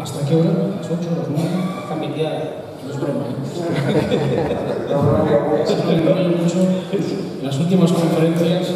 ¿Hasta qué hora? ¿A las 8, a las 9? Cambia ya. No es broma, En las últimas conferencias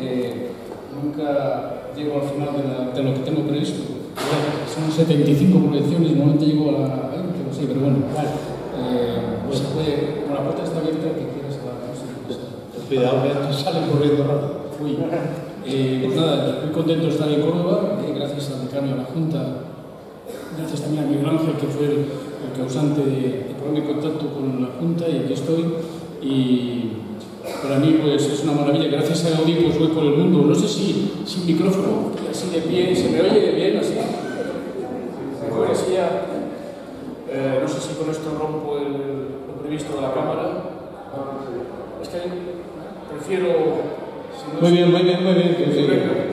nunca llego al final de lo que tengo previsto. Son 75 proyecciones, normalmente llego a la 20, no sé, pero bueno, vale. Pues se puede, como la puerta está abierta, que quieras hablar, no sé. Cuidado, que sale corriendo rápido. Pues nada, muy contento de estar en Córdoba, gracias al decano y a la Junta, gracias también a Miguel Ángel, que fue el causante de ponerme en contacto con la Junta, y aquí estoy. Y para mí pues es una maravilla, gracias a Gaudí pues voy por el mundo, no sé si sin micrófono, así de pie, ¿se me oye bien así? Mejor así ya, no sé si con esto rompo lo previsto de la cámara, es que prefiero... Si no muy bien.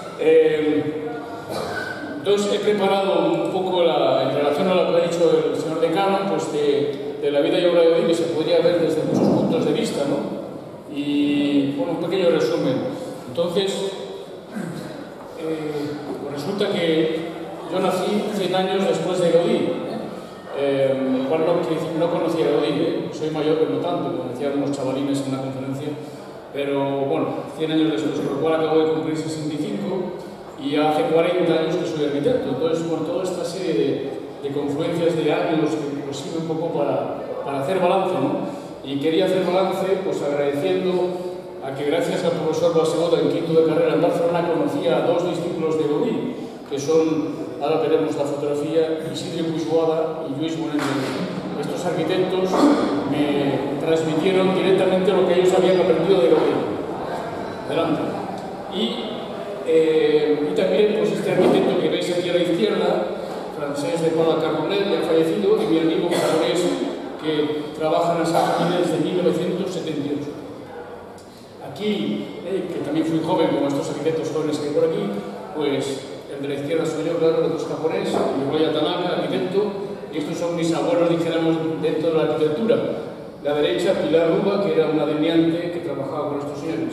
Entonces he preparado un poco en relación a lo que ha dicho el señor decano, pues de la vida y obra de Gaudí, que se podría ver desde muchos puntos de vista, ¿no? Y bueno, un pequeño resumen. Entonces, pues resulta que yo nací 100 años después de Gaudí, el cual no conocía a Gaudí, soy mayor pero no tanto, como decían unos chavalines en una conferencia, pero bueno, 100 años después, por lo cual acabo de cumplir 65 y hace 40 años que soy arquitecto. Entonces, por toda esta serie de confluencias de años que pues, sirve un poco para hacer balance, ¿no? Y quería hacer balance pues agradeciendo a que gracias al profesor Basegota en quinto de carrera en Barcelona conocía a dos discípulos de Gaudí, que son, ahora veremos la fotografía, Isidre Puigboada y Lluís Moreno. Estos arquitectos me transmitieron directamente lo que ellos habían aprendido de Gaudí. Adelante. Y también pues este arquitecto que veis aquí a la izquierda, francés de Paula Carbonet, ya fallecido, y mi amigo japonés que trabaja en las Argentinas desde 1978. Aquí, que también fui joven, como estos arquitectos jóvenes que hay por aquí, pues el de la izquierda soy yo, claro, el otro es japonés, Miroya Tanaka, arquitecto, y estos son mis abuelos, dijéramos, dentro de la arquitectura. La derecha, Pilar Ruba, que era una delineante que trabajaba con estos señores.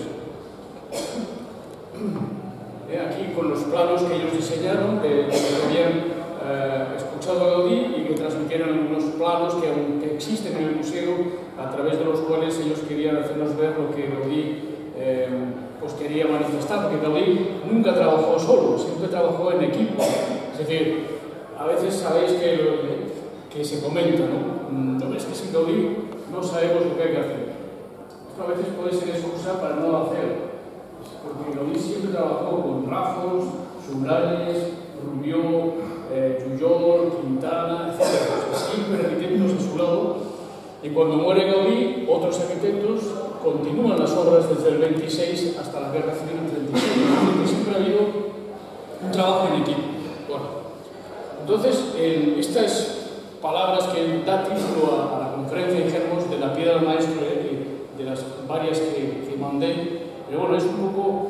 Aquí con los planos que ellos diseñaron, que habían escuchado a Gaudí y que transmitieron unos planos que aún existen en el museo, a través de los cuales ellos querían hacernos ver lo que Gaudí pues quería manifestar, porque Gaudí nunca trabajó solo, siempre trabajó en equipo. Es decir, a veces sabéis que se comenta, ¿no? No ves que sin Gaudí no sabemos lo que hay que hacer. Esto a veces puede ser excusa para no hacer, porque Gaudí siempre trabajó con Rafos, Subrayes, Rubió, Pujol, Quintana, etc. Siempre arquitectos a su lado, y cuando muere Gaudí, otros arquitectos continúan las obras desde el 26 hasta la Guerra Civil en 36, porque siempre ha habido un trabajo en equipo. Bueno, entonces, estas palabras que da título a la conferencia, dijéramos, de la piedra del maestro, de las varias que mandé, pero bueno, es un poco,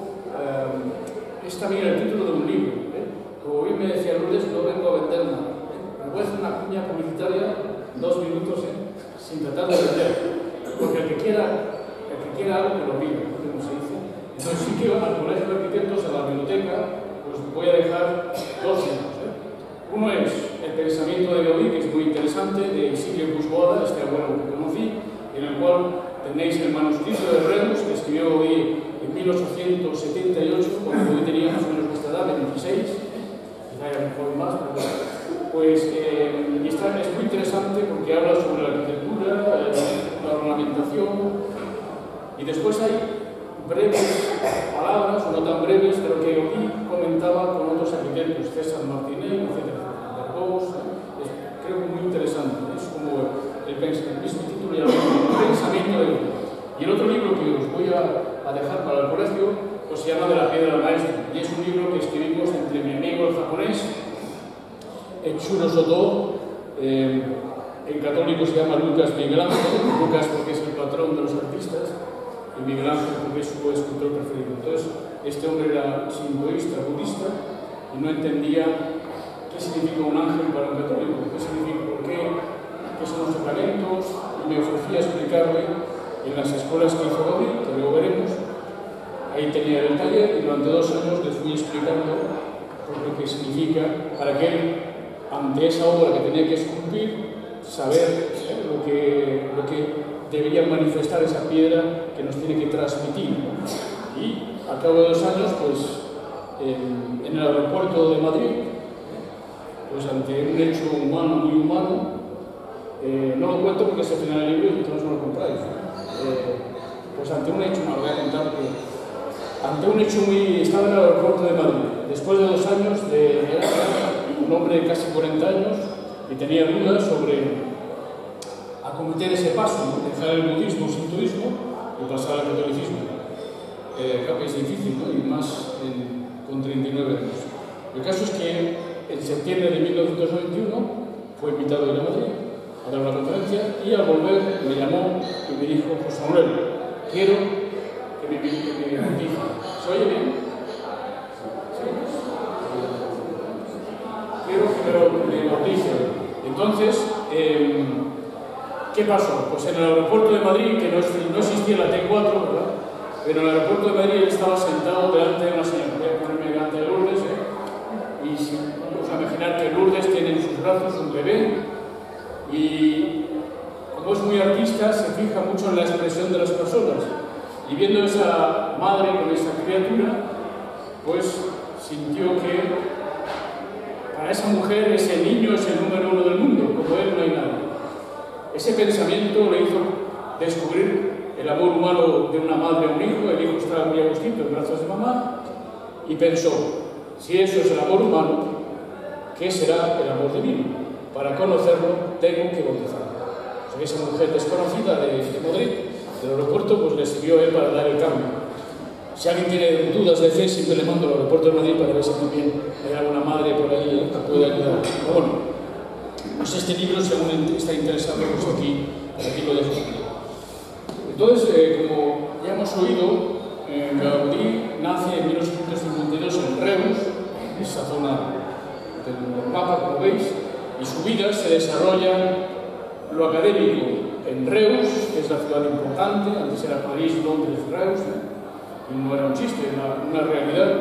es también el título de un libro. Como bien me decía Lourdes, no vengo a vender nada. Me voy a hacer una cuña publicitaria, 2 minutos, sin tratar de vender. Porque el que quiera algo, que lo pida, como se dice. Entonces sí que al Colegio de Arquitectos, a la biblioteca, pues voy a dejar 2 libros. Uno es El pensamiento de Gaudí, que es muy interesante, de Isidre Puigboada, este abuelo que conocí, en el cual tenéis el manuscrito de Remus, que escribió Gaudí en 1878, cuando Gaudí tenía más o menos nuestra edad, 26. Quizá un poco más, pero pues y esta es muy interesante porque habla sobre la arquitectura, la ornamentación, y despuis hay breves palabras, o no tan breves, pero que Gaudí comentaba con otros arquitectos, César Martinez, etc. Creo que muy interesante, es como el mismo título y el pensamiento de Gaudí. Y el otro libro que os voy a dejar para el colegio pues se llama De la piedra del maestro, y es un libro que escribimos entre mi amigo el japonés, Etsuno Soto, en católico se llama Lucas Miguel Ángel, Lucas porque es el patrón de los artistas, y Miguel Ángel porque es su escultor preferido. Entonces, este hombre era sintoísta, budista, y no entendía qué significa un ángel para un católico, qué significa, por qué son los sacramentos, y me ofrecía explicarle en las escuelas que hizo Gaudí, que luego veremos. Ahí tenía el taller y durante 2 años les fui explicando por lo que significa, para que él ante esa obra que tenía que esculpir, saber lo que debería manifestar esa piedra que nos tiene que transmitir, ¿no? Y al cabo de 2 años, pues en el aeropuerto de Madrid, pues ante un hecho humano, muy humano, no lo cuento porque es el final del libro y vosotros no lo compráis, pues ante un hecho, no lo voy a contar, ante un hecho estaba en el aeropuerto de Madrid, después de 2 años de un hombre de casi 40 años y tenía dudas sobre acometer ese paso, ¿no? Dejar el budismo sin turismo y pasar al catolicismo. Creo que es difícil, ¿no? Y más con 39 años. El caso es que en septiembre de 1991 fue invitado a ir a Madrid a dar una conferencia y al volver me llamó y me dijo: José Manuel, quiero que me bautice. ¿Se oye bien? ¿Sí? Quiero que me bautice. Entonces, ¿qué pasó? Pues en el aeropuerto de Madrid, que no existía la T4, ¿verdad? Pero en el aeropuerto de Madrid él estaba sentado delante de una señora. Voy a ponerme delante de Lourdes, y vamos a imaginar que Lourdes tiene en sus brazos un bebé, y como es muy artista, se fija mucho en la expresión de las personas. Y viendo esa madre con esa criatura, pues sintió que para esa mujer ese niño es el número 1 del mundo, como él no hay nada. Ese pensamiento le hizo descubrir el amor humano de una madre a un hijo. El hijo estaba muy agustito en brazos de mamá y pensó: si eso es el amor humano, ¿qué será el amor divino? Para conocerlo tengo que bautizarlo. O sea, esa mujer desconocida de Madrid, del aeropuerto, pues le sirvió a él para dar el cambio. Si alguien tiene dudas de fe, siempre le mando al aeropuerto de Madrid para ver si también hay alguna madre por ahí que pueda ayudar. Pero bueno, pues este libro, si aún está interesado, pues aquí lo dejo. Entonces, como ya hemos oído, Gaudí nace en 1852 en Reus, esa zona del mapa, como veis, y su vida se desarrolla lo académico en Reus, que es la ciudad importante. Antes era París, Londres, Reus, y no era un chiste, era una realidad.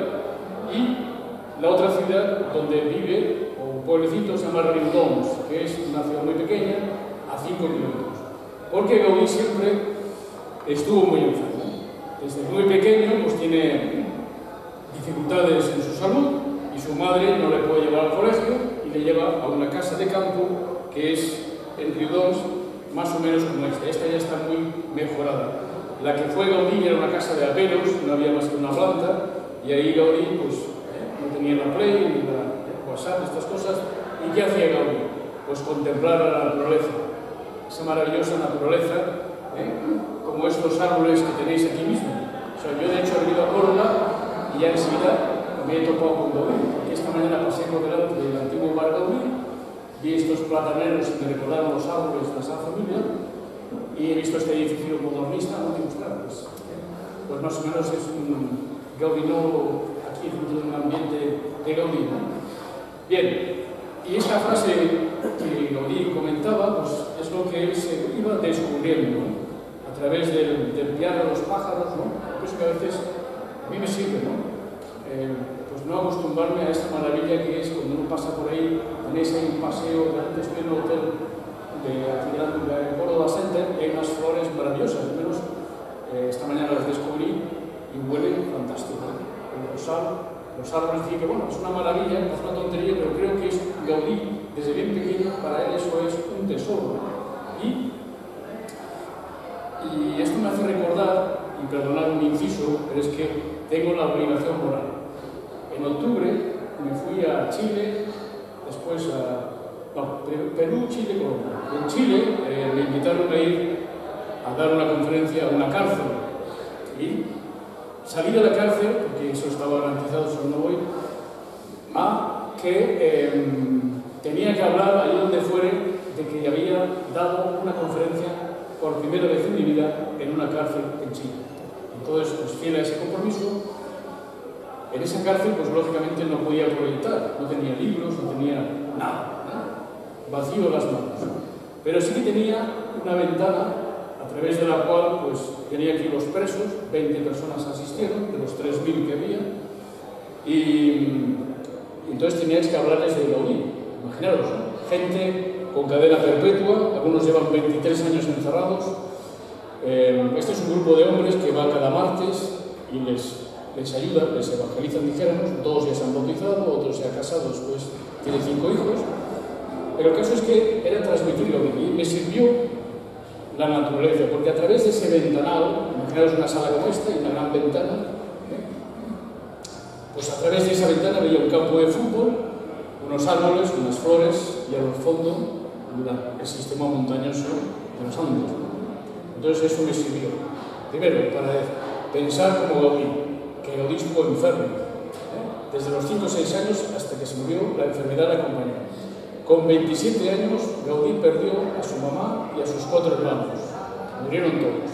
Y la otra ciudad donde vive, o un pueblecito, se llama Riudoms, que es una ciudad muy pequeña, a 5 kilómetros. Porque Gaudí siempre estuvo muy enfermo. Desde muy pequeño pues tiene dificultades en su salud y su madre no le puede llevar al colegio y le lleva a una casa de campo que es en Riudoms, más o menos como esta. Esta ya está muy mejorada. La que fue Gaudí era una casa de aperos, no había más que una planta, y ahí Gaudí pues no tenía la Play ni la WhatsApp, estas cosas. ¿Y qué hacía Gaudí? Pues contemplar a la naturaleza, esa maravillosa naturaleza, como estos árboles que tenéis aquí mismo. O sea, yo de hecho he venido a Córdoba y ya enseguida me he topado con Gaudí, porque esta mañana pasé por delante del antiguo bar Gaudí, vi estos plataneros que me recordaron los árboles de la Sagrada Familia, y he visto este edificio modernista, ¿no? Pues más o menos es un gaudinólogo aquí dentro de un ambiente de Gaudí, ¿no? Bien, y esta frase que Gaudí comentaba, pues es lo que él se iba descubriendo, ¿no? A través del piano de los pájaros, ¿no? Por eso que a veces a mí me sirve, ¿no? Pues no acostumbrarme a esta maravilla que es cuando uno pasa por ahí, tenéis ahí un paseo, delante estoy en un hotel de Córdoba Center, hay unas flores maravillosas, al menos esta mañana las descubrí y huelen fantástico. Los árboles dicen que bueno, es una maravilla, es una tontería, pero creo que es Gaudí, desde bien pequeño, para él eso es un tesoro. Y esto me hace recordar, y perdonar un inciso, pero es que tengo la obligación moral. En octubre me fui a Chile, después a Perú, Chile, Colombia. En Chile me invitaron a ir a dar una conferencia a una cárcel. Y salí de la cárcel, porque eso estaba garantizado, solo no voy, a que tenía que hablar allí donde fuere de que había dado una conferencia por primera vez en mi vida en una cárcel en Chile. Entonces, pues fiel a ese compromiso, en esa cárcel, pues lógicamente no podía proyectar, no tenía libros, no tenía nada. Vacío las manos, pero sí que tenía una ventana a través de la cual pues tenía aquí los presos, 20 personas asistieron, de los 3.000 que había, y entonces teníais que hablarles de Gaudí. imaginaros, gente con cadena perpetua, algunos llevan 23 años encerrados. Este es un grupo de hombres que va cada martes y les ayuda, les evangelizan, dijéramos. 2 ya se han bautizado, otros se han casado, después tiene 5 hijos. Pero el caso es que era transmitirlo y me sirvió la naturaleza, porque a través de ese ventanal, imaginaos una sala como esta y una gran ventana, pues a través de esa ventana veía un campo de fútbol, unos árboles, unas flores y al fondo el sistema montañoso de los Andes. Entonces eso me sirvió. Primero, para pensar como Gaudí, que Gaudí estuvo enfermo. Desde los 5 o 6 años hasta que se murió, la enfermedad la acompañó. Con 27 años, Gaudí perdió a su mamá y a sus 4 hermanos. Murieron todos.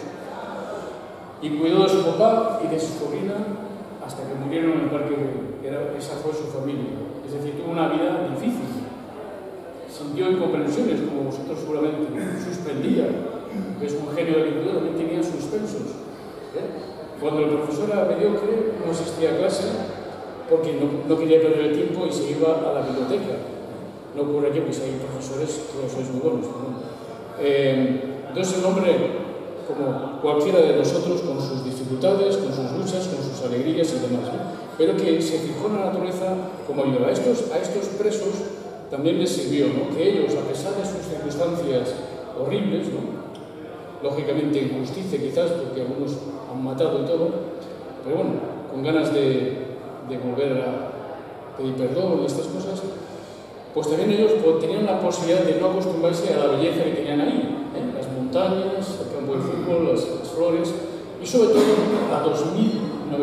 Y cuidó de su papá y de su sobrina hasta que murieron en el Parque Güell. Esa fue su familia. Es decir, tuvo una vida difícil. Sintió incomprensiones, como vosotros seguramente. Suspendía. Es un genio de la lectura, también tenía suspensos. Cuando el profesor era mediocre, no asistía a clase porque no quería perder el tiempo y se iba a la biblioteca. No ocurre aquí, pues hay profesores que sois muy buenos. Entonces el hombre, como cualquiera de nosotros, con sus dificultades, con sus luchas, con sus alegrías y demás, pero que se fijó en la naturaleza como ayuda. A estos presos también les sirvió, ¿no? Que ellos, a pesar de sus circunstancias horribles, ¿no? Lógicamente injusticia quizás, porque algunos han matado y todo, pero bueno, con ganas de volver a pedir perdón y estas cosas, pues también ellos tenían la posibilidad de no acostumbrarse a la belleza que tenían ahí, las montañas, el campo de fútbol, las flores, y sobre todo a 2.980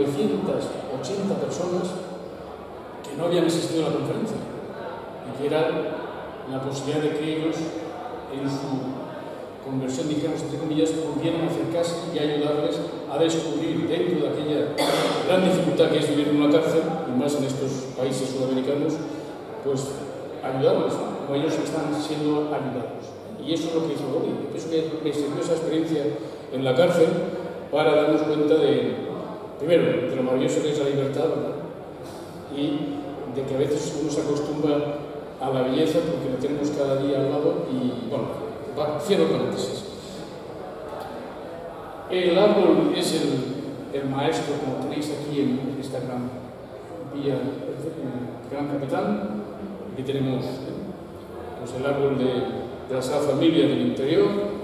personas que no habían asistido a la conferencia, y que era la posibilidad de que ellos, en su conversión, dijéramos, entre comillas, pudieran acercarse y ayudarles a descubrir dentro de aquella gran dificultad que es vivir en una cárcel, y más en estos países sudamericanos, pues ayudarles, ¿no? Como ellos están siendo ayudados. Y eso es lo que hizo Gaudí. Eso me sirvió esa experiencia en la cárcel para darnos cuenta primero, de lo maravilloso que es la libertad, ¿verdad? Y de que a veces uno se acostumbra a la belleza porque la tenemos cada día al lado y, bueno, cierro paréntesis. El árbol es el maestro, como tenéis aquí en esta gran vía, Gran Capitán. Aquí tenemos pues el árbol de la Sagrada Familia del interior.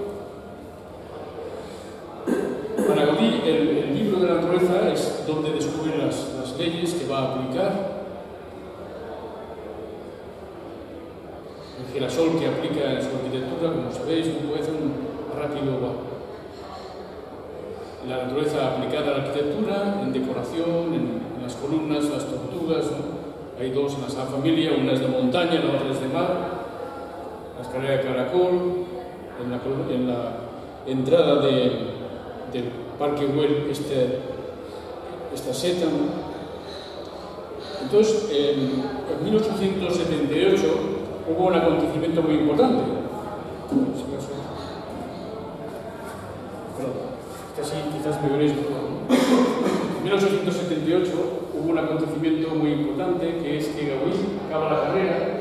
Para Gaudí, el libro de la naturaleza es donde descubre las leyes que va a aplicar. El girasol que aplica en su arquitectura, como sabéis, no puede hacer un rápido. La naturaleza aplicada a la arquitectura, en decoración, en las columnas, las tortugas, ¿no? Hay 2 en la Sagrada Familia, una es de montaña, la otra es de mar. La escalera de caracol, en la entrada del Parque Güell, esta seta, ¿no? Entonces, en 1878 hubo un acontecimiento muy importante. Casi quizás me veréis mejor. En 1878 hubo un acontecimiento muy importante, que es que Gaudí acaba la carrera,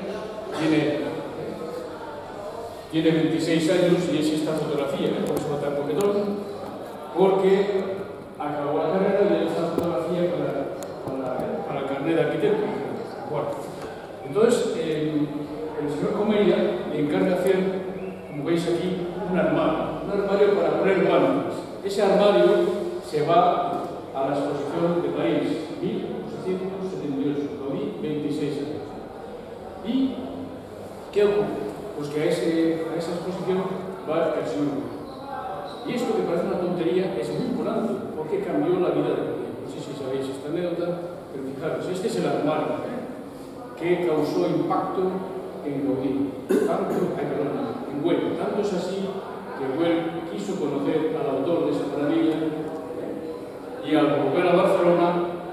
tiene 26 años y es esta fotografía, por eso va tan coquetón, porque acabó la carrera y hay esta fotografía para el carnet de arquitecto. Bueno, entonces el señor Comeira le encarga hacer, como veis aquí, un armario para poner guantes. Ese armario se va a la exposición de París, 1878, Gaudí, 26 años. ¿Y qué ocurre? Pues que a esa exposición va el señor Gaudí. Y esto que parece una tontería es muy importante, porque cambió la vida de Gaudí. No sé si sabéis esta anécdota, pero fijaros, este es el armario que causó impacto en Gaudí, en Güell. Tanto es así que Güell quiso conocer al autor de esa maravilla y al volver a Barcelona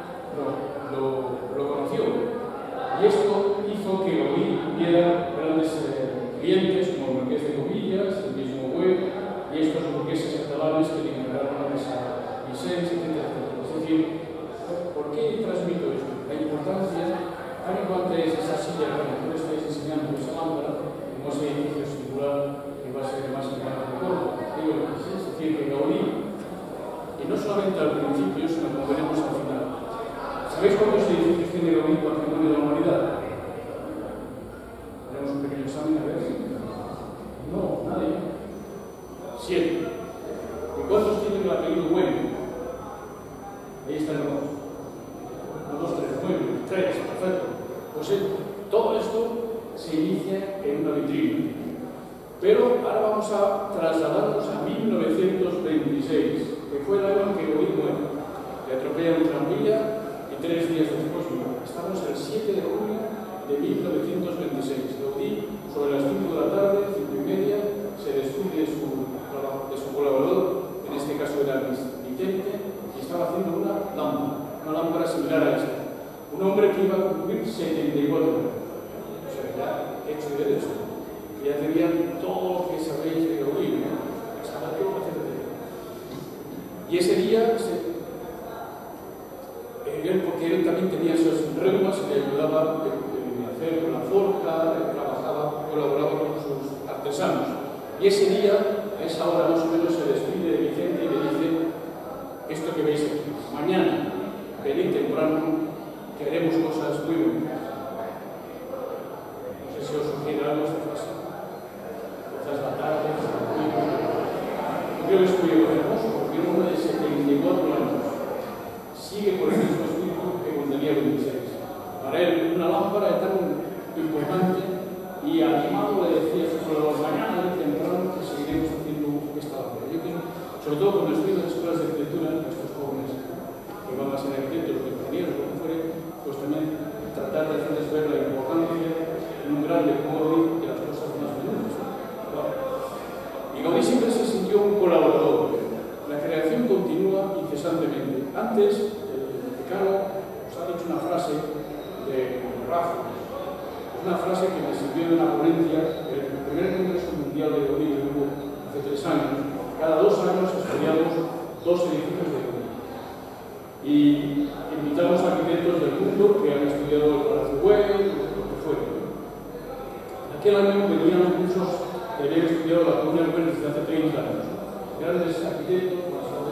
lo conoció. Y esto hizo que Gaudí tuviera grandes clientes como el Marqués de Covillas, el mismo Güell y estos burgueses catalanes que le encargaron a Vicens, etc. Es decir, ¿por qué transmito esto? La importancia, tan importante es esa silla que me estáis enseñando diseñando esa lámpara como ese edificio singular que va a ser el más importante de Córdoba. Es decir, que Gaudí, y no solamente al principio, sino como veremos al final. ¿Sabéis cuántos edificios tiene Gaudí Patrimonio de la Humanidad? Haremos un pequeño examen a ver. No, nadie. 7. ¿Y cuántos tienen el apellido Bueno? Ahí está el 1, 2, 3, 9, 3, perfecto. Pues todo esto se inicia en una vitrina. Pero ahora vamos a trasladarnos a 1926, que fue el año en que Gaudí muere. Le atropella un tranvía y 3 días después muere. Estamos el 7 de junio de 1926. Gaudí, sobre las 5 de la tarde, 5:30, se despide de su colaborador, en este caso era Vicente, y estaba haciendo una lámpara similar a esta. Un hombre que iba a cumplir 74 años. O sea, ya hecho de derecho. Ya tenían todo lo que sabéis de Gaudí, ¿no? Estaba todo lo que hacía. Y ese día, porque él también tenía esos reumas, le ayudaba a hacer con la forja, trabajaba, colaboraba con sus artesanos. Y ese día, a esa hora más o menos, se despide de Vicente y le dice esto que veis aquí. Mañana, venid temprano, que haremos cosas muy buenas. No sé si os sugiere algo esta frase. Quizás la tarde, muy buena. Yo creo que es muy hermoso, porque un hombre de 74 años sigue por el mismo espíritu que cuando tenía 26. Para él, una lámpara es tan importante. Y animado le decía a sus colaboradores, mañana temprano que seguiremos haciendo esta lámpara. Yo quiero, sobre todo cuando estoy en las escuelas de arquitectura, estos jóvenes que van a ser arquitectos, ingenieros, lo que fuere, pues también tratar de hacerles ver la importancia en un grande como Gaudí de las cosas más menudas. Y Gaudí siempre se sintió un colaborador. La creación continúa incesantemente. Antes, el decano os ha dicho una frase de Rafa. Una frase que me sirvió de una ponencia del primer Congreso Mundial de Gaudí que hubo hace 3 años. Cada 2 años estudiamos 2 edificios de Gaudí. Y invitamos a arquitectos del mundo que han estudiado el Palacio Güell, lo que fuera. En aquel año venían muchos que habían estudiado la Comuna Güell desde hace 30 años. Grandes arquitectos,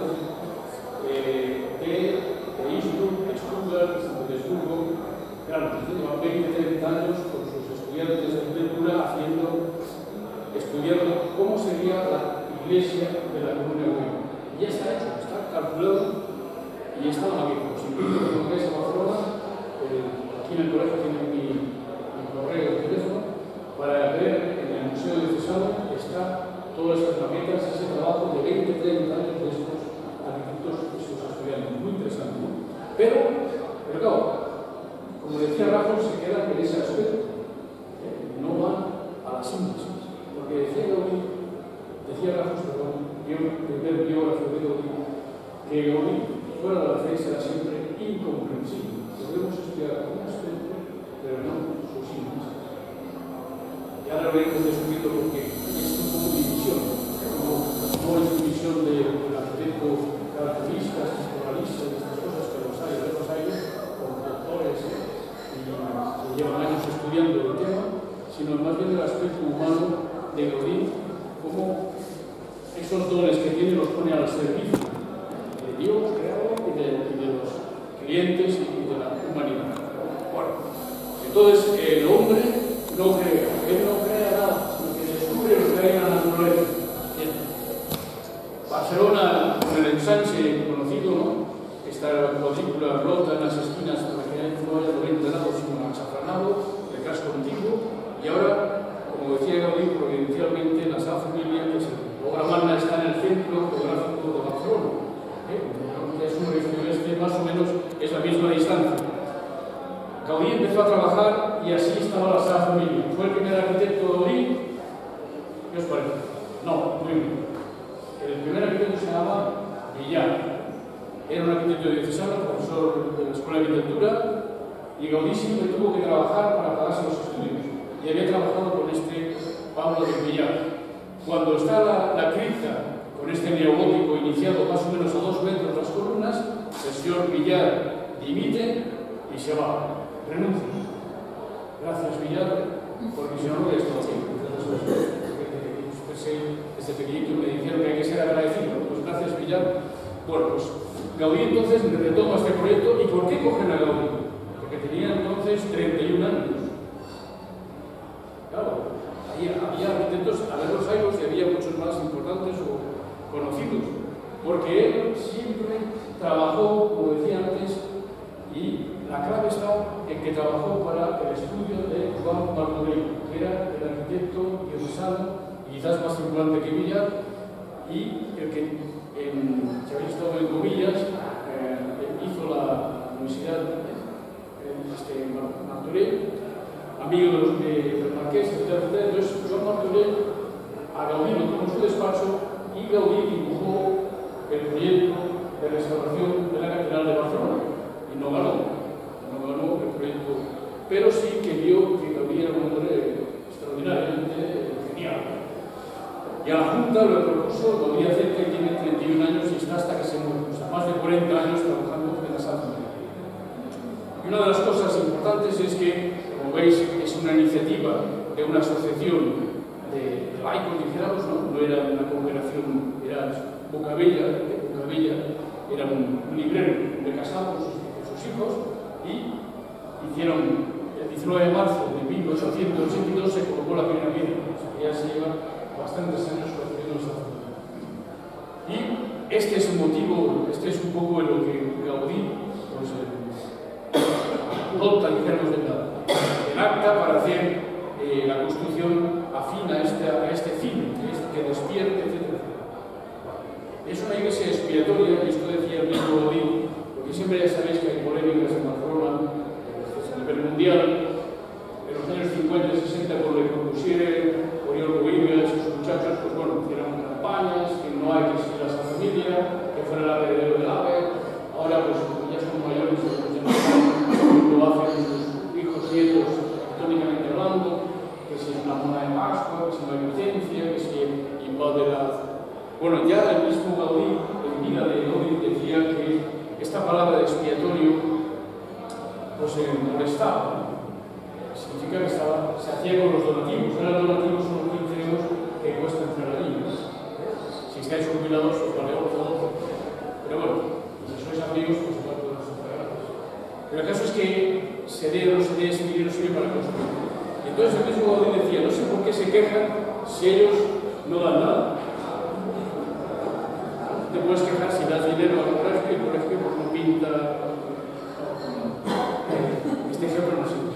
de Innsbruck, de Stuttgart, de San Petersburgo, grandes, llevan 20, 30 años con sus estudiantes de arquitectura estudiando cómo sería la iglesia de la Comuna Güell. Y ya está hecho, está calculado y está magnífico. Si no veis a Barcelona, aquí en el colegio tienen mi correo de teléfono, para ver en el Museo Diocesano está todas esas maquetas, ese trabajo de 20, 30 años de estos arquitectos y sus estudiantes. Muy interesante, ¿no? Pero claro, como decía Rafa, se queda en ese aspecto. No van a la síntesis. Porque decía Rafa, primer biógrafo de Gaudí, que Gaudí fuera de la fe será siempre incomprensible. Podemos estudiar como aspecto, pero no sus síntesis. Ya lo veremos descubriendo porque es un poco división. No es división de arquitecto caracteristas, estructuralistas, estas cosas que los hay con doctores que llevan años estudiando el tema, sino más bien el aspecto humano de Gaudí, como esos dones que tiene los pone al servicio de Dios, creador, y de los clientes y de la humanidad. Bueno, entonces el hombre no crea, él no crea nada, sino que descubre lo que hay en la naturaleza. Barcelona, con el ensanche conocido, ¿no? Esta cuadrícula rota en las esquinas para que no haya 90 grados, sino achafranado, el casco antiguo, y ahora, como decía Gaudí, providencialmente la Sagrada Familia, que es obra magna, está en el centro geográfico de Barcelona. Es un este más o menos es la misma distancia. Gaudí empezó a trabajar y así estaba la Sagrada Familia. ¿Fue el primer arquitecto de Gaudí? ¿Qué os parece? No, muy bien. El primer arquitecto se llamaba Villar. Era un arquitecto diocesano, profesor de la Escuela de Arquitectura, y Gaudí siempre tuvo que trabajar para pagarse los estudios. Y había trabajado con este Pablo de Villar. Cuando está la cripta con este neogótico iniciado más o menos a 2 metros las columnas, el señor Villar dimite y se va, renuncia. Gracias, Villar, porque si no, no hubiera estado aquí. Desde pequeñito me dijeron que hay que ser agradecido. Pues gracias, Villar. Bueno, pues Gaudí entonces retoma este proyecto. ¿Y por qué cogen a Gaudí? Porque tenía entonces 31 años. Claro, había arquitectos a ver los años y había muchos más importantes o conocidos. Porque él siempre trabajó, como decía antes, y la clave está en que trabajó para el estudio de Juan Martorell, que era el arquitecto diocesano, quizás más circulante que Villar, y el que se había estado en Comillas, hizo la universidad Martorell, amigo del Marqués, etc. Entonces, Joan Martorell a Gaudí lo tomó en su despacho y Gaudí dibujó el proyecto de restauración de la Catedral de Barcelona. Y no ganó el proyecto, pero sí que vio que Gaudí era un hombre extraordinariamente genial. Y a la Junta lo propuso, Gaudí acepta y tiene 31 años y está hasta que se muere, o sea, más de 40 años trabajando en la Santa María. Y una de las cosas importantes es que, como veis, es una iniciativa de una asociación de laicos, dijéramos, no era una congregación, era Bocabella, era un librero de casados con sus hijos, y hicieron, el 19 de marzo de 1882 se colocó la primera piedra, o sea, ya se lleva bastantes años construyendo esta zona. Y este es el motivo, este es un poco lo que Gaudí pues, adopta, dijéramos, el acta para hacer la construcción afín a este fin, que despierte, etc. Es una iglesia expiatoria, y esto decía el mismo Gaudí, porque siempre ya sabéis que hay polémicas en Barcelona, a nivel mundial, en los años 50 y 60, con Le Corbusier, Oriol Bohigas y sus muchachos, pues bueno, hicieron campañas, que no hay que seguir a esa familia, que fuera el heredero del AVE. Ahora, pues ya son mayores, pues ya no lo hacen sus hijos, nietos, históricamente hablando, que si es una mona de Pascua, que si no hay licencia, que si invade la... Bueno, ya el mismo Gaudí, en vida de Gaudí, decía que esta palabra de expiatorio pues molestaba. Significa que se hacía con los donativos. Ahora los donativos son los 15 euros que cuesta entrar allí. Si estáis jubilados, os vale todo. Pero bueno, si sois amigos, pues igual podemos pagar. Pero el caso es que se dé o no se dé, ese dinero sirve para construir. Entonces el mismo Gaudí decía, no sé por qué se quejan si ellos no dan nada. Te puedes quejar si das dinero al colegio y el colegio pues, no pinta. Este ejemplo no sirve.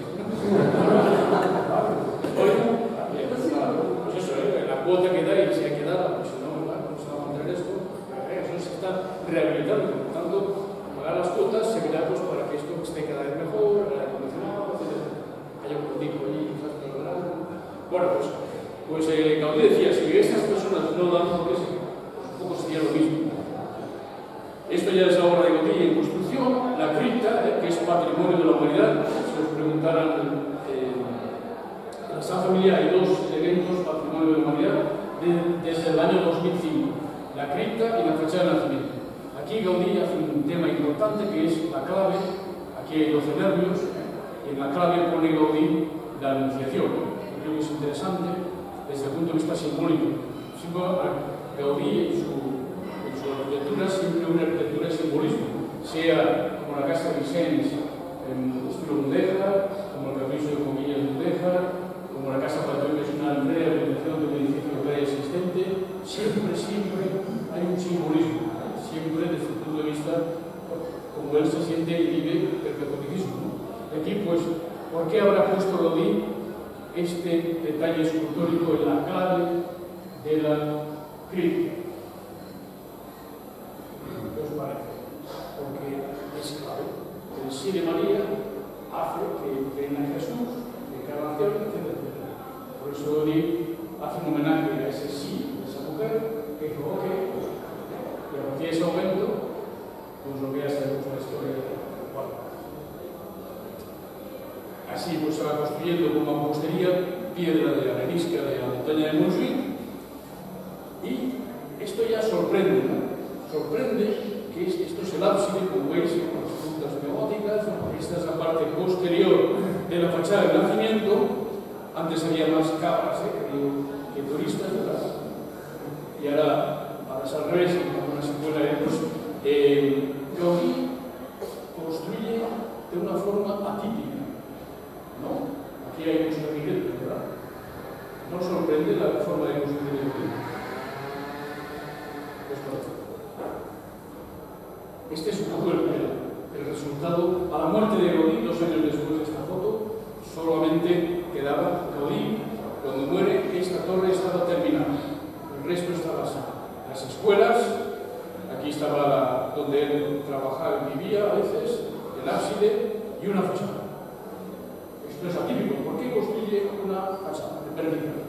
Pues eso, la cuota que da y si hay que darla, pues si no, ¿verdad? No se va a mantener esto. Eso se está rehabilitando. Por tanto, pagar las cuotas se verá pues, para que esto esté cada vez mejor, el acondicionado, etc. Haya un poquito allí, quizás que lo verán. Bueno, pues Gaudí decía, si estas personas no dan, ¿por qué sí? Un poco sería lo mismo. Esto ya es la obra de Gaudí en construcción, la cripta, que es patrimonio de la humanidad. Si os preguntaran en la Sagrada Familia hay dos elementos patrimonio de la humanidad desde el año 2005, la cripta y la fecha de nacimiento. Aquí Gaudí hace un tema importante que es la clave, aquí hay 12 nervios, y en la clave pone Gaudí la anunciación. Creo que es interesante desde el punto de vista simbólico. Gaudí en su arquitectura siempre una arquitectura de simbolismo, sea como la casa de Vicens en estilo mudéjar, como el capricho de Comillas mudéjar, como la casa Patrón, que es una rehabilitación de un edificio preexistente. Siempre hay un simbolismo, siempre desde el punto de vista como él se siente y vive el catolicismo. Aquí, pues, ¿por qué habrá puesto Gaudí este detalle escultórico en la clave de la cripta? ¿Qué os parece? Porque es clave. El sí de María hace que venga Jesús, de encarnación, etc. Por eso Gaudí hace un homenaje a ese sí de esa mujer que dijo, ok, y a partir de ese momento, pues lo que ya sabemos la historia de Juan. Así pues se va construyendo con mampostería, piedra de arenisca de la montaña de Montjuïc, y esto ya sorprende, ¿no? Sorprende que esto es el ábside, como veis, con las puntas neogóticas. Esta es la parte posterior de la fachada del nacimiento, Antes había más cabras que turistas, ¿verdad? Y ahora es al revés, una secuela de Gaudí construye de una forma atípica, ¿no? Aquí hay muchos arquitectos, ¿verdad? ¿No sorprende la forma de construir de Gaudí? Pues no. Este es un poco el resultado. A la muerte de Gaudí, 2 años después de esta foto, solamente quedaba Gaudí. Cuando muere, esta torre estaba terminada. El resto estaba sano. Las escuelas, aquí estaba donde él trabajaba y vivía a veces, el ábside y una fachada. Esto es atípico. ¿Por qué construye una fachada vertical?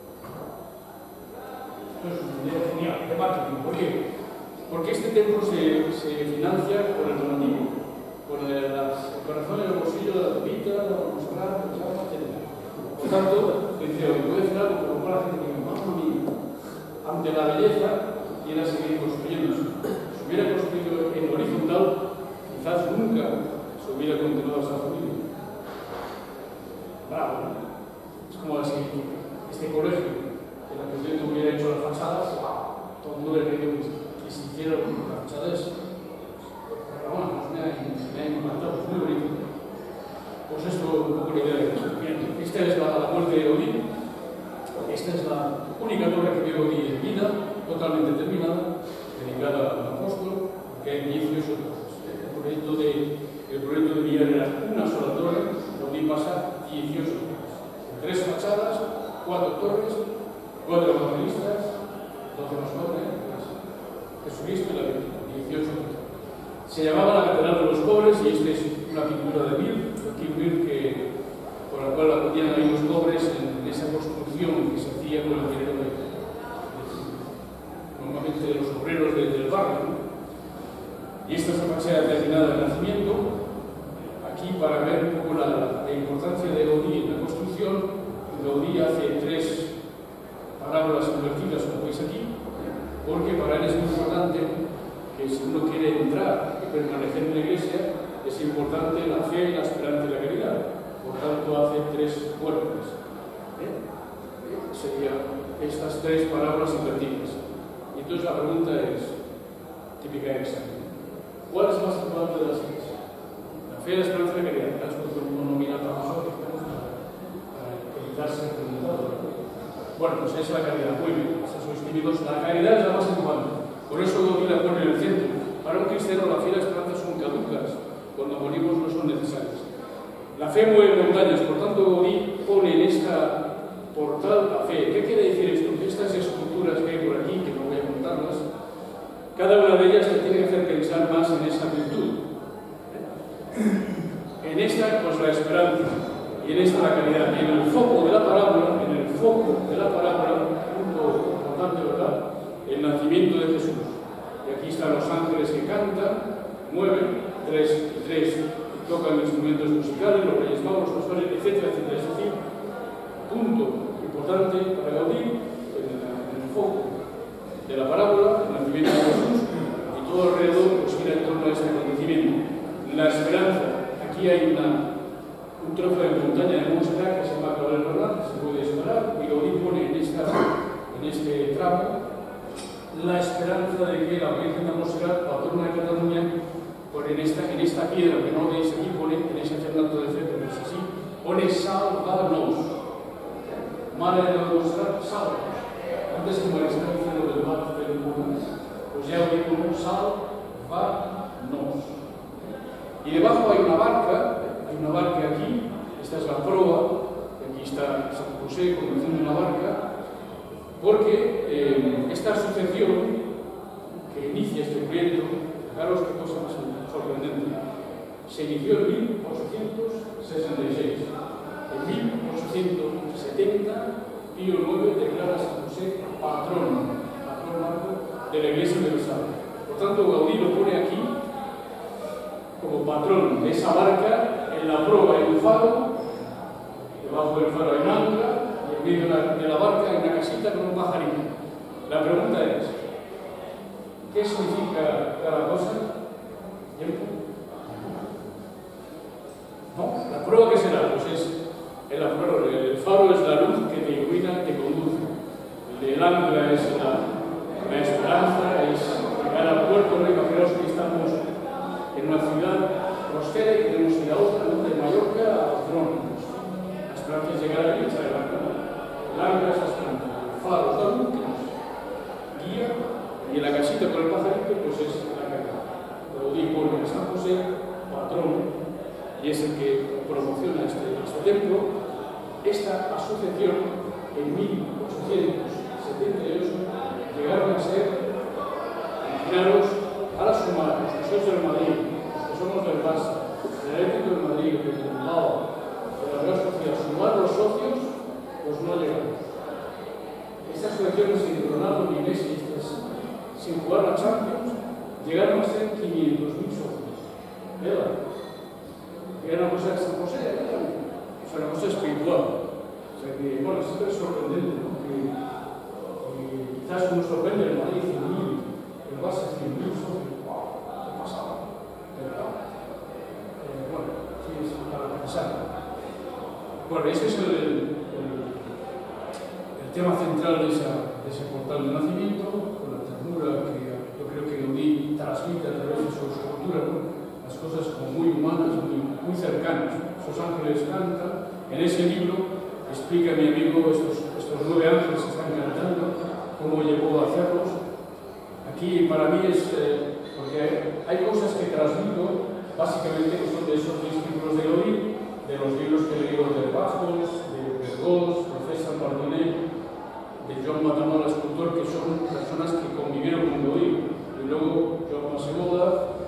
Esto es una idea genial, de marketing. ¿Por qué? Porque este templo se financia con el donativo, con el corazón en el bolsillo de la Topita, la Montserrat, etc. Por tanto, decía, puede hacer algo que lo la gente que mamá mía, ante la belleza, quiera seguir construyendo. Si hubiera construido en horizontal, quizás nunca se hubiera continuado esa familia. Bravo, ¿no? Es como si este colegio, en el que usted hubiera hecho las fachadas, todo el mundo le creyó que se hicieron las fachadas. Pero bueno, me ha encantado, es muy bonito. Pues esto es un poco la idea de esto. Bien, esta es la muerte de Gaudí. Esta es la única torre que vio Gaudí en vida, totalmente terminada, dedicada al apóstol, que hay 18 torres. El proyecto de Villar era una sola torre, Gaudí pasa 18 torres. 3 fachadas, 4 torres, 4 evangelistas, 12 más 4, Jesucristo y la Virgen, 18 torres. Se llamaba la Catedral de los Pobres y esta es una pintura de Mir, por la cual acudían ahí los pobres en esa construcción que se hacía con el dinero normalmente de los obreros del barrio, ¿no? Y esta es la fachada terminada del nacimiento. Aquí, para ver un poco la importancia de Gaudí en la construcción, Gaudí hace 3 parábolas invertidas, como veis aquí, porque para él es muy importante que si uno quiere entrar y permanecer en la iglesia, es importante la fe, la esperanza y la caridad. Por tanto, hace 3 puertas. Serían estas 3 parábolas invertidas. Y entonces la pregunta es típica de examen. ¿Cuál es más importante de las 3? La fe, la esperanza y la caridad. Es porque uno no mira trabajo para evitarse preguntado. Bueno, pues es la caridad. Muy bien, si sois tímidos, la caridad es la más importante. Por eso Gaudí la pone en el centro. Para un cristiano, la fe y la esperanza son caducas. Cuando morimos no son necesarias. La fe mueve montañas, por tanto Gaudí pone en esta portal la fe. ¿Qué quiere decir esto? Que estas esculturas que hay por aquí, que no voy a contarlas, cada una de ellas te tiene que hacer pensar más en esa virtud. En esta, pues la esperanza, y en esta la caridad. Y en el foco de la parábola, punto importante, ¿verdad? El nacimiento de Jesús. Y aquí están los ángeles que cantan, mueven, 3 y 3, tocan instrumentos musicales, los reyes magos, los pastores, etcétera, etcétera. Es decir, punto importante para Gaudí en el foco de la parábola, el nacimiento de Jesús, y todo alrededor pues gira en torno a este acontecimiento. La esperanza, aquí hay un trozo de montaña de Montserrat que se llama Cabral Bernal, que se puede disparar, y Gaudí pone en este tramo la esperanza de que la Virgen de Montserrat, patrona de Cataluña, en esta piedra que no veis aquí, pone, tenéis que hacer un acto de fe, pero es así, pone sálvanos. Madre de Montserrat, sálvanos. Antes, como les estaba diciendo del mar, pues ya os digo, sálvanos. Y debajo hay una barca aquí, esta es la proa, aquí está San José conduciendo una barca, porque esta asociación que inicia este proyecto, fijaros qué cosa más sorprendente, se inició en 1866. En 1870, Pío IX declara a San José patrón de la Iglesia Universal. Por tanto, Gaudí lo pone aquí como patrón de esa barca. En la proa hay un faro, debajo del faro hay un ancla, y en medio de la barca hay una casita con un pajarito. La pregunta es, ¿qué significa cada cosa? ¿Tiempo? ¿No? ¿La prueba qué será? Pues es El faro es la luz que te ilumina, te conduce. El ancla es la esperanza, es llegar al puerto. Imaginaos que estamos en una ciudad costera y queremos ir a otra, ¿no? De Mallorca a Barcelona. La esperanza es llegar a echar el ancla. El ancla es la esperanza. El faro es la luz que nos guía. Y en la casita con el pajarito, pues es la calle. Lo digo porque San José, patrón, y es el que promociona este templo. Esta asociación, en 1878, llegaron a ser, imaginaros, a la suma, los que sois del Madrid, los que somos del Barça, del Atlético de Madrid, del Bilbao, de la Real Sociedad, sumar los socios, pues no llegamos. Estas asociaciones sin Ronaldo ni Messi, sin jugar la Champions, llegaron a ser 500.000 socios. ¿Verdad? Era una cosa de San José, o sea, una cosa espiritual. O sea que, bueno, siempre es sorprendente, ¿no? Que quizás nos sorprende el Madrid 100.000, el Barça 100.000 socios. ¡Wow! ¿Qué pasaba? ¿Verdad? Bueno, sí, es para pensar. Bueno, ese es el tema central de ese portal de nacimiento, con la ternura que yo creo que Gaudí transmite a través de su escultura, ¿no? Las cosas como muy humanas, muy cercanas. Esos ángeles cantan. En ese libro explica mi amigo estos 9 ángeles que están cantando, cómo llegó a hacerlos. Aquí para mí es, porque hay cosas que transmito, básicamente que son de esos discípulos de Gaudí, de los libros que he leído de Bajos, de Bergós, de César Martinet, de Joan Matamala, escultor, que son personas que convivieron con Gaudí. Y luego Joan Maseboda,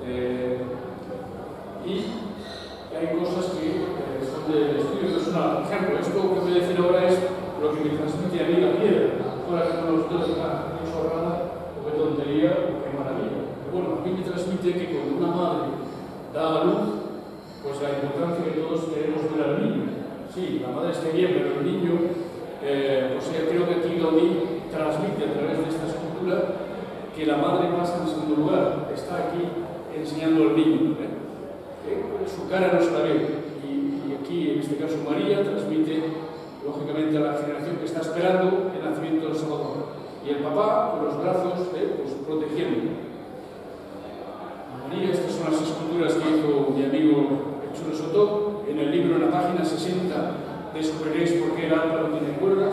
y hay cosas que son del estudio personal. Por ejemplo, esto que voy a decir ahora es lo que me transmite a mí la piedra. Ahora que no los dos qué chorrada, o qué tontería, o qué maravilla. Pero bueno, a mí me transmite que cuando una madre da a luz, pues la importancia que todos queremos ver al niño. Sí, la madre está bien, pero el niño, pues creo que aquí Gaudí transmite a través de esta escultura que la madre pasa en segundo lugar, está aquí enseñando al niño. Su cara no se la ve. Y aquí, en este caso, María transmite, lógicamente, a la generación que está esperando el nacimiento del Salvador. Y el papá, con los brazos, pues, protegiendo. María, estas son las esculturas que hizo mi amigo Chulo Soto. En el libro, en la página 60, descubriréis por qué el arpa no tiene cuerdas.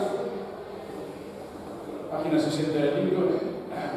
Página 60 del libro.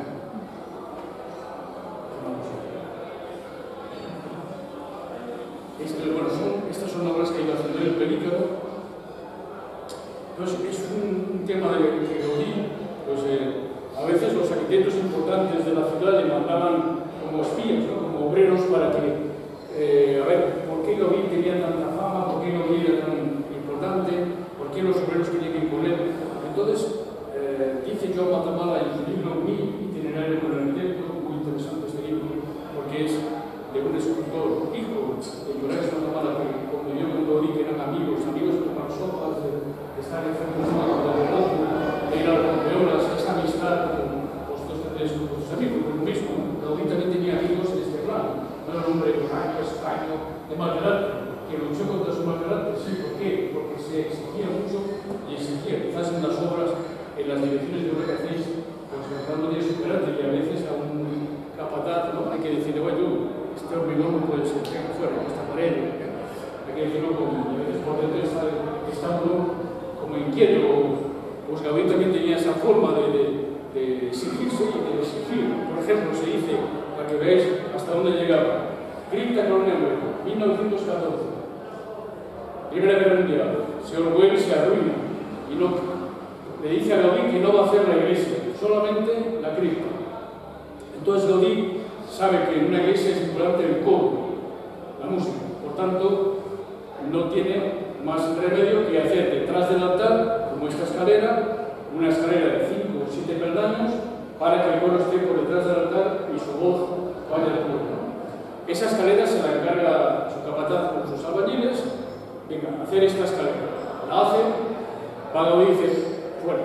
Estas son obras que iba haciendo el Pelícano. Entonces, es un tema de Gaudí. Pues, a veces los arquitectos importantes de la ciudad le mandaban como espías, ¿no? Como obreros para que, a ver, ¿por qué Gaudí tenía tanta fama? ¿Por qué Gaudí era tan importante? ¿Por qué los obreros querían ir con él? Entonces, dice Joan Matamala en su libro Mi itinerario con el arquitecto, muy interesante este libro, porque es de un escultor, hijo de Llorens Matamala, que convivió con Gaudí, que eran amigos de tomar sopas, de estar en frente de de ir a las campeonas, esa amistad con sus amigos, por lo mismo. Gaudí también tenía amigos en este plano. No era un hombre extraño, de mal carácter, que luchó contra su mal carácter. Sí, ¿por qué? Porque se exigía mucho y exigía, quizás en las obras, en las direcciones de obra que hacéis, pues tratando de superarte, y a veces a un capataz, ¿no? Hay que decirle, bueno, este hormigón no puede ser fuera, esta pared, hay que decirlo como, a veces por dentro está uno como inquieto. Pues Gaudí también tenía esa forma de exigirse y de exigir. Por ejemplo, se dice, para que veáis hasta dónde llegaba, Cripta Cornelio, 1914, Primera Guerra Mundial, se Orwell se arruina y no, le dice a Gaudí que no va a hacer la iglesia, solamente la cripta. Entonces Gaudí sabe que en una iglesia es importante el coro, la música. Por tanto, no tiene más remedio que hacer detrás del altar, como esta escalera, una escalera de 5 o 7 peldaños, para que el coro esté por detrás del altar y su voz vaya al pueblo. Esa escalera se la encarga su capataz con sus albañiles. Venga, hacer esta escalera. La hace, Gaudí y dice, fuera.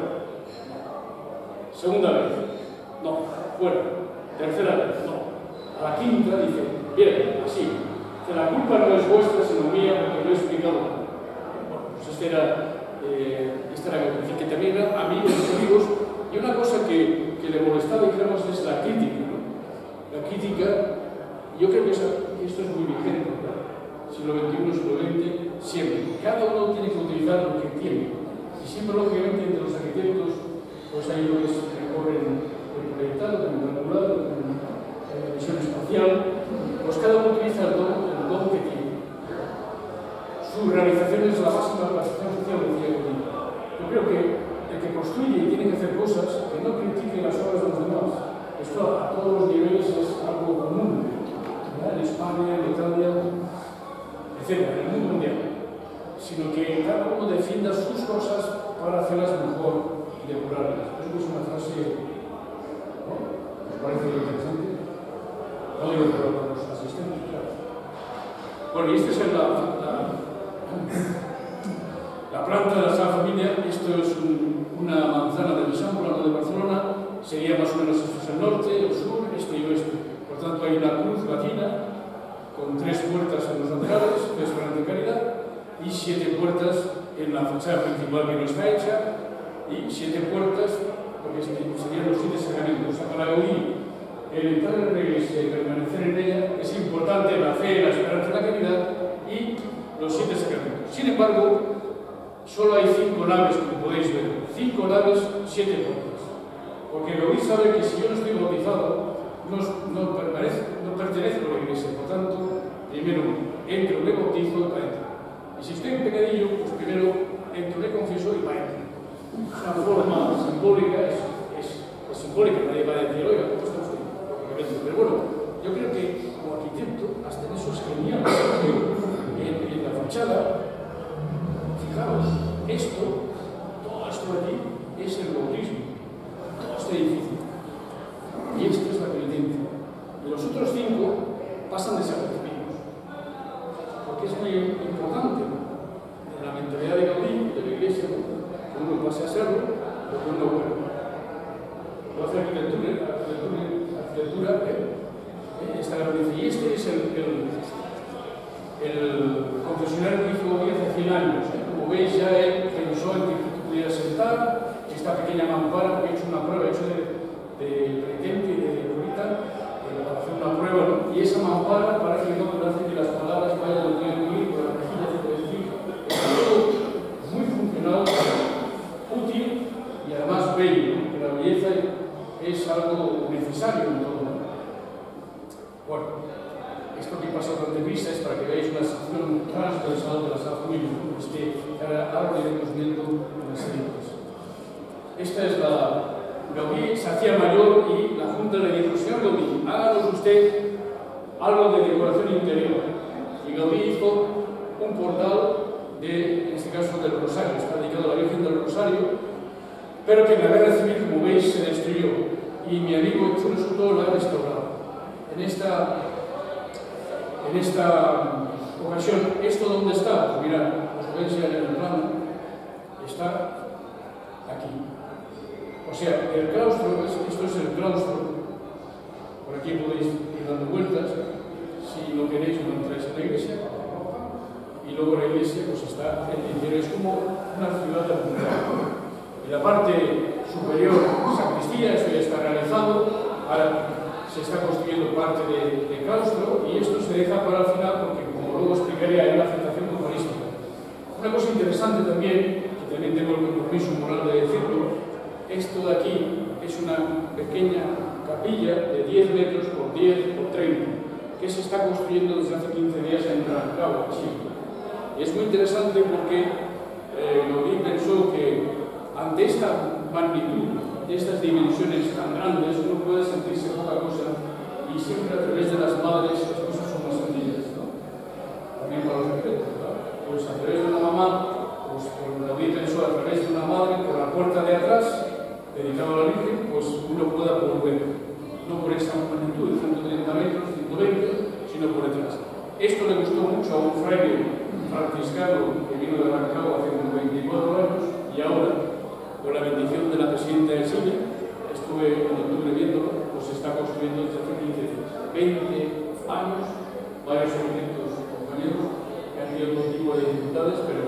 Segunda vez, no, fuera. Tercera vez, no. A la quinta dice, bien, así. Que la culpa no es vuestra, sino mía, porque no he explicado nada. Bueno, pues Pues esta era la que también era amigos y amigos. Y una cosa que le molestaba, digamos, es la crítica, ¿no? La crítica, yo creo que esto es muy vigente, ¿no? Siglo XXI, siglo XX, siempre. Cada uno tiene que utilizar lo que tiene. Y siempre, lógicamente, entre los arquitectos, pues hay lo que recorren el proyectado, el calculado, la visión espacial, pues cada uno utiliza el don que tiene. Su realización es la máxima realización social, decía yo. Yo creo que el que construye y tiene que hacer cosas, que no critique las obras de los demás. Esto a todos los niveles es algo común, ¿verdad? En España, en Italia, etc., en el mundo mundial. Sino que cada uno defienda sus cosas para hacerlas mejor y depurarlas. Eso es una frase, ¿no? ¿Os parece interesante? No digo para los asistentes, claro. Bueno, y esta es la planta de la Sagrada Familia. Esto es una manzana del Eixample de Barcelona. Sería más o menos esto es el norte, el sur, este y oeste. Por tanto, hay una cruz latina con 3 puertas en los laterales, que es grande calidad, y 7 puertas en la fachada principal que no está hecha, y 7 puertas, porque serían los 7 sacramentos. O sea, para Gaudí, el entrar en la iglesia y permanecer en ella es importante la fe, la esperanza y la caridad, y los 7 sacramentos. Sin embargo, solo hay 5 naves, como podéis ver. 5 naves, 7 puertas. Porque Gaudí sabe que si yo no estoy bautizado, no pertenezco a la iglesia. Por tanto, primero entro, me bautizo y para entrar. Y si estoy en pecadillo, pues primero entro, me confieso y para entrar. Una forma simbólica es simbólica, nadie va a decir, oiga, ¿cómo está usted? Pero bueno, yo creo que como arquitecto, hasta en eso es genial. En la fachada, fijaros, todo esto de aquí es el bautismo, todo este edificio. Y esto es la penitencia. Y los otros 5 pasan desapercibidos. Porque es muy importante, ¿no? En la mentalidad de Gaudí, de la iglesia, ¿no? Que uno pase a serlo, pero que uno vuelva. Lo hace arquitectura, esta grandeza. Y este es el confesionario que hizo Gaudí hace 100 años. Como veis, ya él pensó en que pudiera sentar esta pequeña mampara, porque he hecho una prueba, he hecho de pretente y de curita, para hacer una prueba, ¿no? Y esa mampara para que no hace que las palabras vayan donde tienen que ir, por la rejilla, es decir, está todo muy funcional, útil y además bello, ¿no? Que la belleza es algo necesario en todo, ¿no? Bueno, esto que pasa tan deprisa es para que veáis una sección transversal de la Sagrada Familia, ¿no? Ahora lo iremos viendo en las siguientes. Esta es la Gaudí, se hacía mayor y la Junta le dijo, señor Gaudí, háganos usted algo de decoración interior. Y Gaudí hizo un portal en este caso del Rosario, está dedicado a la Virgen del Rosario, pero que en la guerra civil, como veis, se destruyó. Y mi amigo Chulo Soto lo ha restaurado. En esta ocasión, ¿esto dónde está? Pues mirad, os voy a enseñar en el plano, está aquí. O sea, el claustro, esto es el claustro, por aquí podéis ir dando vueltas, si lo queréis lo entráis en la iglesia, y luego la iglesia pues está en el interior, es como una ciudad de punta. En la parte superior, sacristía, esto ya está realizado, ahora se está construyendo parte de claustro, y esto se deja para el final porque, como luego explicaré, hay una aceptación humanística. Una cosa interesante también, que también tengo el compromiso moral de decirlo, esto de aquí es una pequeña capilla de 10 metros por 10 por 30, que se está construyendo desde hace 15 días en Rancagua, Chile. Y es muy interesante porque Gaudí pensó que ante esta magnitud, estas dimensiones tan grandes, uno puede sentirse poca cosa, y siempre a través de las madres las cosas son más sencillas, ¿no? También para los arquitectos, ¿no? Pues a través de una mamá, pues Gaudí pensó a través de una madre, por la puerta de atrás, dedicado a la Virgen, pues uno pueda volver, no por esa magnitud de 130 metros, 120, sino por detrás. Esto le gustó mucho a un fraile franciscano que vino de Rancagua hace 24 años, y ahora, con la bendición de la presidenta de Chile, estuve en octubre viéndolo, pues se está construyendo desde hace 20 años, varios arquitectos compañeros que han tenido todo tipo de dificultades, pero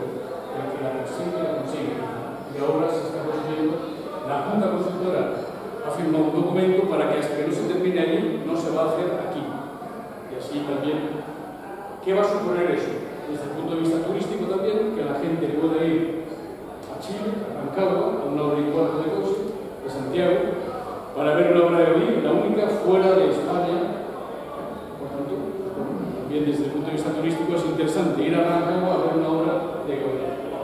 el que la persigue la consigue. Y ahora se está consiguiendo. La Junta Constructora ha firmado un documento para que hasta que no se termine allí, no se va a hacer aquí. Y así también, ¿qué va a suponer eso? Desde el punto de vista turístico también, que la gente pueda ir a Chile, a Rancagua, a una hora y cuarto de coche, de Santiago, para ver una obra de Gaudí, la única fuera de España. Por tanto, también desde el punto de vista turístico es interesante ir a Rancagua a ver una obra de Gaudí.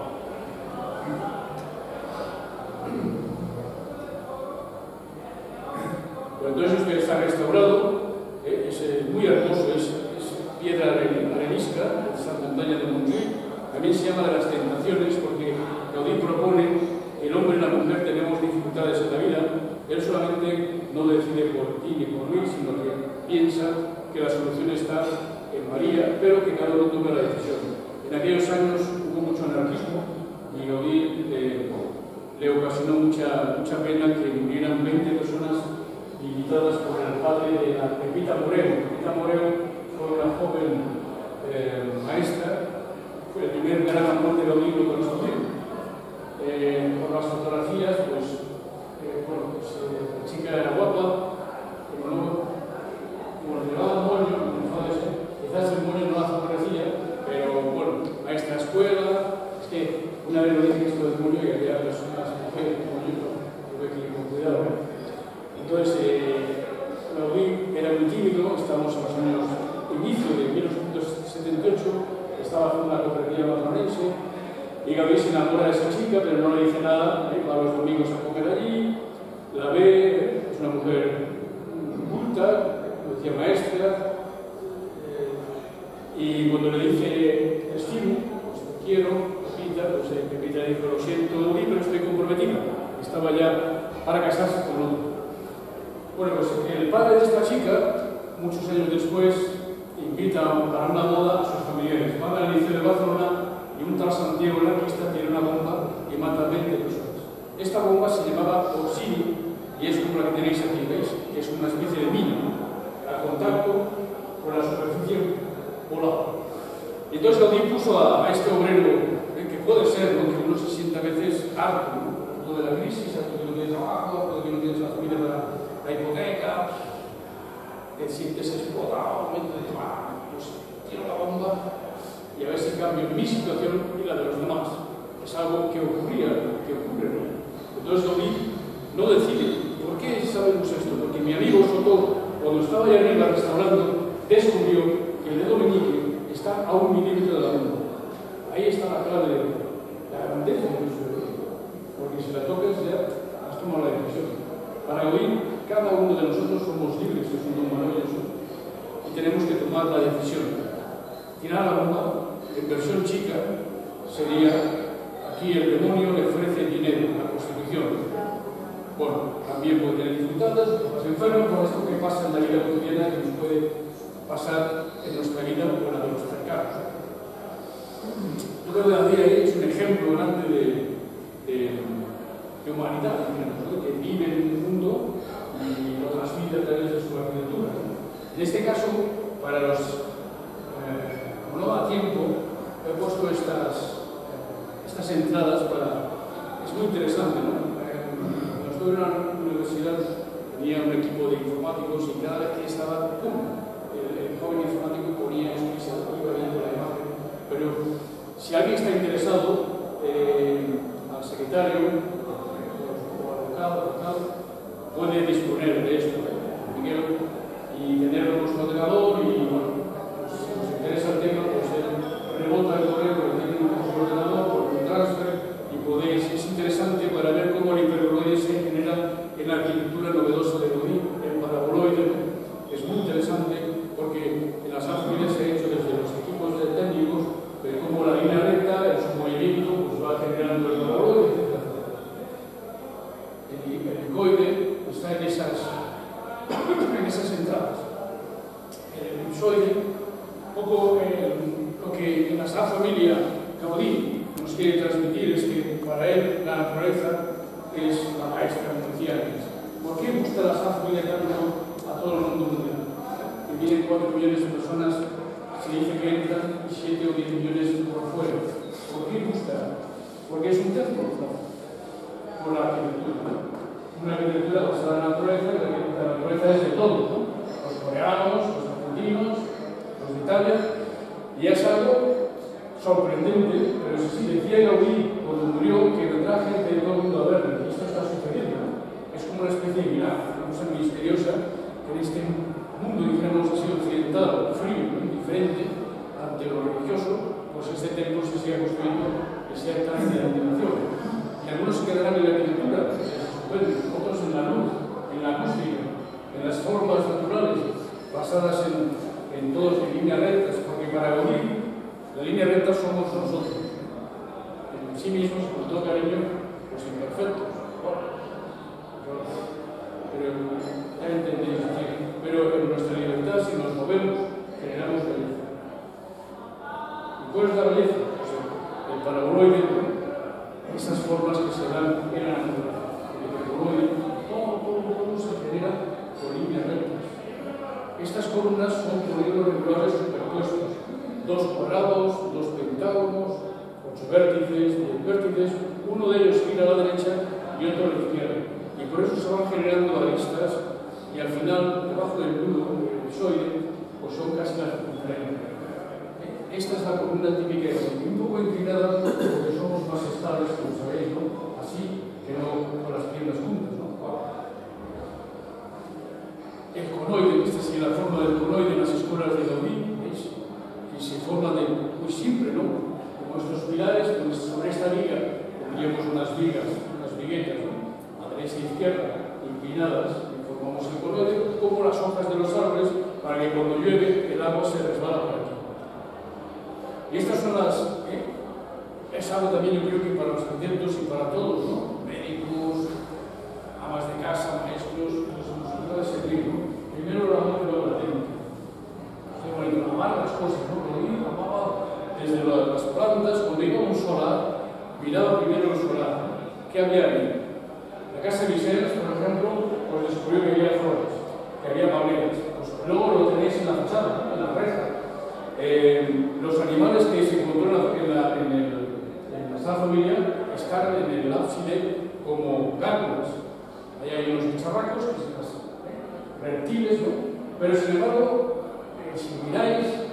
Bueno, entonces esto está restaurado, es muy hermoso, es piedra arenisca, esa montaña de Montjuïc. También se llama de las tentaciones porque Gaudí propone que el hombre y la mujer tenemos dificultades en la vida. Él solamente no decide por ti ni por mí, sino que piensa que la solución está en María, pero que cada uno tome la decisión. En aquellos años hubo mucho anarquismo y Gaudí le ocasionó mucha pena que murieran 20 personas limitadas por el padre de la Pepita Moreo. Pepita Moreo fue una joven maestra, fue el primer gran amor de Gaudí lo conoció. Por las fotografías, pues, la chica era guapa, pero no, como le llevaba moño, quizás el moño no la fotografía, pero bueno, maestra escuela, es que una vez lo dije esto del moño y había personas, mujeres con moño, tuve que ir con cuidado. Entonces, Gaudí era muy tímido, estábamos en los años inicio de 1878, estaba haciendo una cofradía patronense, y Gaudí se enamora de esa chica, pero no le dice nada, va los domingos a comer allí, la ve, es una mujer culta, como decía maestra, y cuando le dice te estimo, pues te quiero, Pepita, pues Pepita dijo lo siento, Gaudí, pero estoy comprometida, estaba ya para casarse con otro. Bueno, pues el padre de esta chica, muchos años después, invita para una boda a sus familiares. Van al liceo de Barcelona y un tal Santiago anarquista tiene una bomba y mata a 20 personas. Esta bomba se llamaba Orsini y es como la que tenéis aquí, ¿veis? Que es una especie de mina, ¿no? Al contacto con la superficie volada. Entonces Gaudí puso a este obrero, que puede ser, ¿no? Que uno se sienta a veces harto, ¿no? Todo de la crisis, harto que no tiene trabajo, harto que no tienes la familia para la hipoteca, te sientes explotado, pues tiro la bomba y a ver si cambio mi situación y la de los demás. Es algo que ocurre, ¿no? Entonces Gaudí no decide. ¿Por qué sabemos esto? Porque mi amigo Soto, cuando estaba allá arriba restaurando, descubrió que el dedo meñique está a 1 milímetro de la bomba. Ahí está la clave de la grandeza de nuestro dedo. Porque si la tocas ya has tomado la decisión. Para Gaudí, cada uno de nosotros somos libres, es un don maravilloso, y tenemos que tomar la decisión. Tirar la bomba, en versión chica, sería aquí el demonio le ofrece dinero, la Constitución. Bueno, también puede tener dificultades, se enferman por esto que pasa en la vida cotidiana, que nos puede pasar en nuestra vida o en la de los cercanos. Yo creo que Gaudí ahí es un ejemplo grande de humanidad, ¿no? Que vive en un mundo y lo transmite a través de su arquitectura. En este caso, para los, como no da tiempo, he puesto estas entradas para... Es muy interesante, ¿no? Cuando estuve en la universidad tenía un equipo de informáticos y cada vez que estaba, ¡pum!, el joven informático ponía eso y se iba viendo la imagen. Pero si alguien está interesado, al secretario puede disponer de esto, Miguel, y tenerlo en su ordenador y, bueno, pues, si os interesa el tema, pues rebota el correo que tiene en su ordenador por un transfer y podéis, es interesante para ver cómo el hiperboloide se genera en la arquitectura novedosa de Gaudí, el paraboloide, es muy interesante porque en las familias se ha hecho desde los equipos de técnicos, de cómo la línea recta, en su movimiento, pues va generando el paraboloide, etc. El helicoide está en esas entradas. El elipsoide, un poco lo que en la Sagrada Familia Gaudí nos quiere transmitir es que para él la naturaleza es la maestra, como decía antes. ¿Por qué gusta la Sagrada Familia tanto a todo el mundo mundial? Que vienen 4 millones de personas, se dice que entran 7 o 10 millones por fuera. ¿Por qué gusta? Porque es un templo, ¿no? Por la arquitectura, ¿no? Una arquitectura basada en la naturaleza, y la naturaleza es de todos, ¿no? Los coreanos, los argentinos, los de Italia, y es algo sorprendente, pero sí decía Gaudí cuando murió que vendrá gente de todo el mundo a verlo, y esto está sucediendo, ¿no? Es como una especie de milagro, una cosa misteriosa que en este mundo, dijéramos así, occidental, frío, indiferente, ante lo religioso, pues este templo se siga construyendo, que sea tan de admiración. Y algunos se quedarán en la arquitectura, otros en la luz, en la acústica, en las formas naturales, basadas en todos en líneas rectas, porque para Gaudí la línea recta somos nosotros. En sí mismos, con todo cariño, pues imperfectos. Pero ya entendéis, pero en nuestra libertad, si nos movemos, generamos belleza. ¿Y cuál es la belleza? Pues el paraboloide, esas formas que se dan en la naturaleza. El paraboloide, todo se genera por líneas rectas. Estas columnas son polígonos regulares superpuestos. 2 cuadrados, 2 pentágonos, 8 vértices, 10 vértices, uno de ellos gira a la derecha y otro a la izquierda. Y por eso se van generando aristas y al final, debajo del nudo, el elipsoide, pues son casi las circunferencias. Esta es la columna típica y un poco inclinada porque somos más estables, como sabéis, ¿no? Así que no con las piernas juntas, ¿no? El conoide, esta es la forma del conoide en las escuelas de Gaudí, ¿veis? Que se forma muy simple, ¿no? Como estos pilares, pues sobre esta viga pondríamos unas vigas, unas viguetas, ¿no? A derecha e izquierda, inclinadas, y formamos el conoide como las hojas de los árboles para que cuando llueve el agua se resbala por aquí. Y estas son las... Es algo también, yo creo que para los arquitectos y para todos, ¿no? Médicos, amas de casa, maestros, pues nos puede servir, ¿no? Primero la amor y luego la técnica. Bueno, amar las cosas, ¿no? Lo amaba desde las plantas, cuando iba a un solar, miraba primero el solar. ¿Qué había ahí? La casa de Viseras, por ejemplo, pues descubrió que había flores, que había palmeras. Pues luego lo tenéis en la fachada, en la reja. Los animales que se encontró en la Sagrada Familia están en el ábside como gárgolas. Ahí hay unos bicharracos, que son reptiles, ¿no? Pero sin embargo, si miráis